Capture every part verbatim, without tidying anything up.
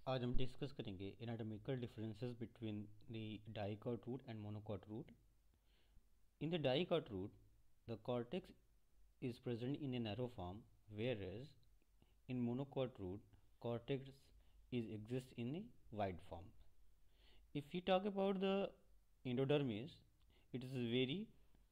आज हम डिस्कस करेंगे anatomical differences between the dicot root and monocot root. In the dicot root, the cortex is present in a narrow form, whereas in monocot root, cortex is exists in a wide form. If we talk about the endodermis, it is very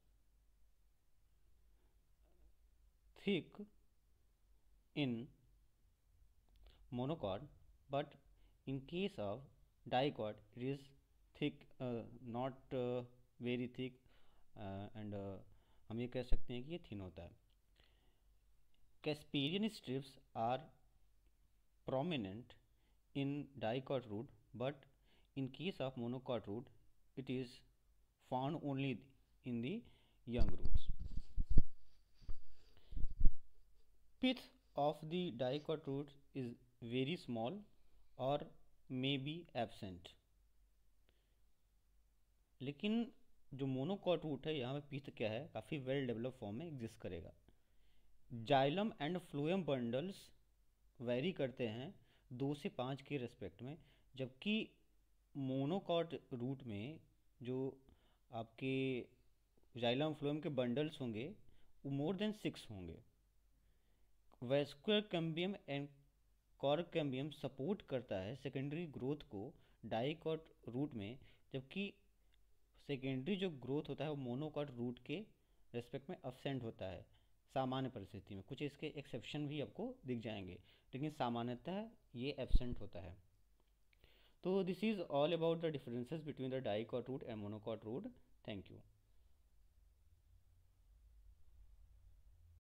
thick in monocot, but in case of dicot, it is thick, uh, not uh, very thick, and uh, uh, हम ये कह सकते हैं कि ये thin होता है. Casparian strips are prominent in dicot root, but in case of monocot root it is found only in the young roots. Pith of the dicot root is very small or may be absent. लेकिन जो monocot root है यहाँ पे पिथ क्या है, काफ़ी well develop form में exist करेगा. Xylem and phloem bundles vary करते हैं दो से पाँच के रेस्पेक्ट में, जबकि मोनोकॉट रूट में जो आपके जाइलम फ्लोएम के बंडल्स होंगे वो मोर देन सिक्स होंगे. Vascular cambium and cork cambium support करता है सेकेंडरी ग्रोथ को डाइकॉट रूट में, जबकि सेकेंडरी जो ग्रोथ होता है वो मोनोकॉट रूट के रेस्पेक्ट में अब्सेंट होता है सामान्य परिस्थिति में. कुछ इसके एक्सेप्शन भी आपको दिख जाएंगे, लेकिन सामान्यतः ये एब्सेंट होता है. तो this is all about the differences between the dicot root and monocot root. Thank you.